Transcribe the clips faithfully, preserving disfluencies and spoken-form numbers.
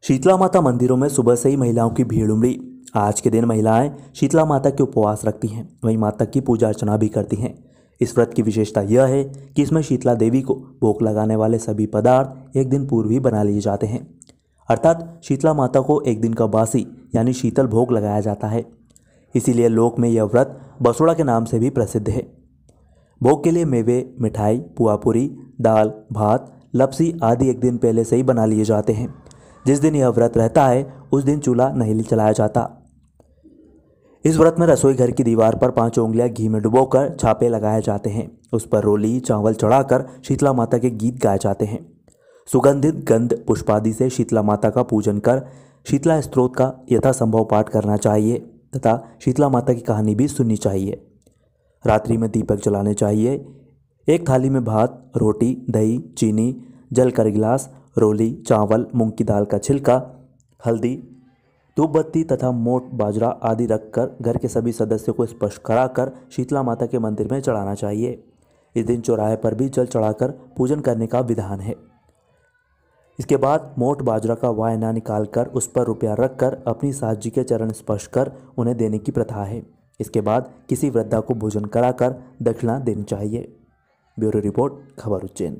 शीतला माता मंदिरों में सुबह से ही महिलाओं की भीड़ उमड़ी। आज के दिन महिलाएं शीतला माता के उपवास रखती हैं, वहीं माता की पूजा अर्चना भी करती हैं। इस व्रत की विशेषता यह है कि इसमें शीतला देवी को भोग लगाने वाले सभी पदार्थ एक दिन पूर्व ही बना लिए जाते हैं, अर्थात शीतला माता को एक दिन का बासी यानी शीतल भोग लगाया जाता है। इसीलिए लोक में यह व्रत बसोड़ा के नाम से भी प्रसिद्ध है। भोग के लिए मेवे, मिठाई, पुआ पूरी, दाल, भात, लपसी आदि एक दिन पहले से ही बना लिए जाते हैं। जिस दिन यह व्रत रहता है उस दिन चूल्हा नहीं जलाया जाता। इस व्रत में रसोई घर की दीवार पर पांच उंगलियां घी में डुबोकर छापे लगाए जाते हैं। उस पर रोली चावल चढ़ाकर शीतला माता के गीत गाए जाते हैं। सुगंधित गंध पुष्पादि से शीतला माता का पूजन कर शीतला स्तोत्र का यथासंभव पाठ करना चाहिए तथा शीतला माता की कहानी भी सुननी चाहिए। रात्रि में दीपक जलाने चाहिए। एक थाली में भात, रोटी, दही, चीनी, जल का गिलास, रोली, चावल, मूंग की दाल का छिलका, हल्दी, धूप बत्ती तथा मोट बाजरा आदि रखकर घर के सभी सदस्यों को स्पर्श कराकर शीतला माता के मंदिर में चढ़ाना चाहिए। इस दिन चौराहे पर भी जल चढ़ाकर पूजन करने का विधान है। इसके बाद मोट बाजरा का वायना निकालकर उस पर रुपया रखकर अपनी सास जी के चरण स्पर्श कर उन्हें देने की प्रथा है। इसके बाद किसी वृद्धा को भोजन कराकर दक्षिणा देनी चाहिए। ब्यूरो रिपोर्ट, खबर उज्जैन।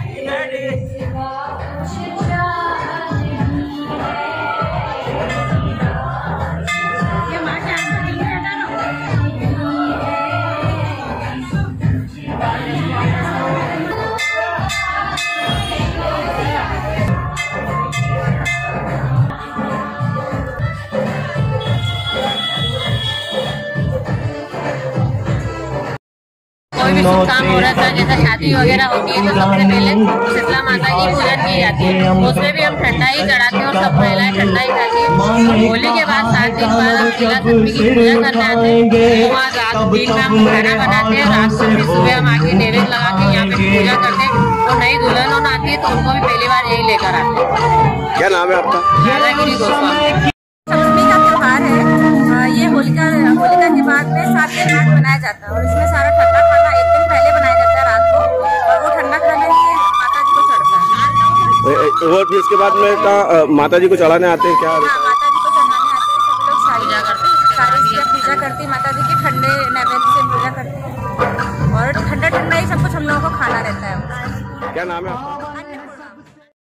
कोई भी शुभ काम हो रहा था, जैसे शादी वगैरह होती है तो सबसे पहले शीतला माता की पूजन की जाती है। उसमें भी हम ठंडा ही चढ़ाते हैं और सब महिलाएं ठंडा ही खाती है। होली के बाद सात दिन बाद हम शीतला सप्तमी की पूजा करने आते हैं। तो वहाँ रात दिन में हम खाना बनाते हैं, रात को फिर सुबह हम आके नैवेद्य लगा के यहाँ पे पूजा करते हैं। तो नई दुल्हन होना आती है तो उनको भी पहली बार यही लेकर आते हैं। क्या नाम है आपका? राधागिरी गोस्वामी। सप्तमी का त्योहार है। ये होलिका होलिका के बाद में सात दिन बाद मनाया जाता है और इसमें सारा ठंडा खाना एक दिन पहले बनाया जाता है रात को, और वो ठंडा खाना ही माता जी को चढ़ता है। और फिर इसके बाद में का माता जी को चढ़ाने आते हैं क्या? हाँ, माता जी को चढ़ाने आते हैं सब लोग। सारी सारी पूजा करती माता जी की, ठंडे नैवेद्य से पूजा करती है और ठंडा ठंडा ही सब कुछ हम लोगों को खाना रहता है। क्या नाम है आपका?